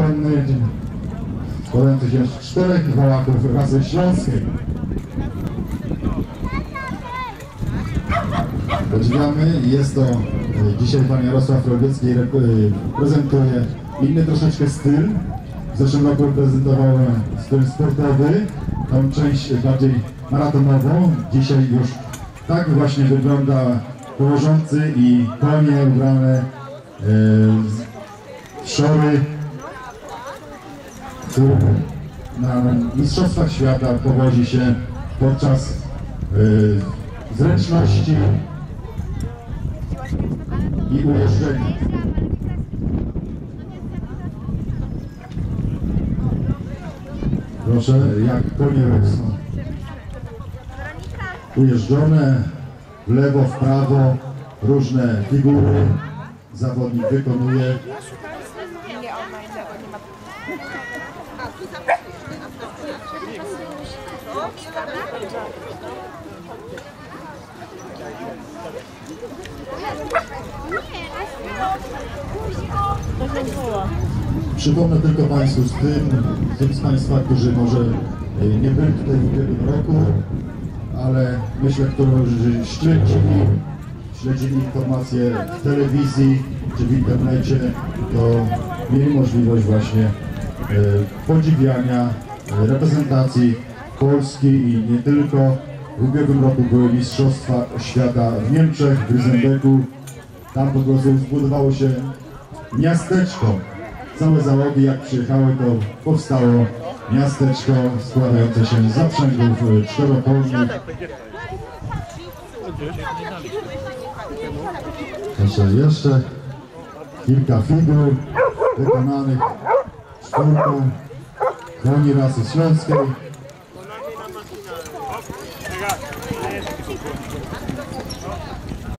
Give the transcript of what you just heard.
konny składający się z 4 wołaków rasy śląskiej. Podziwiamy, jest to dzisiaj pan Jarosław Rogiecki prezentuje inny troszeczkę styl. W zeszłym roku prezentował styl sportowy, tą część bardziej maratonową. Dzisiaj już tak właśnie wygląda położący i konie ubrane w szory, który na Mistrzostwach Świata powodzi się podczas zręczności i ujeżdżenia. Proszę, jak konie są ujeżdżone w lewo, w prawo, różne figury zawodnik wykonuje. Przypomnę tylko Państwu tym z Państwa, którzy może nie byli tutaj w ubiegłym roku, ale myślę, którzy śledzili informacje w telewizji czy w internecie, to mieli możliwość właśnie podziwiania reprezentacji Polski i nie tylko. W ubiegłym roku były Mistrzostwa Świata w Niemczech, w Gryzenbeku. Tam po prostu zbudowało się miasteczko. Całe załogi, jak przyjechały, to powstało miasteczko składające się z zaprzęgów czterokolnych. Proszę, jeszcze kilka figur wykonanych sztuką koni rasy śląskiej.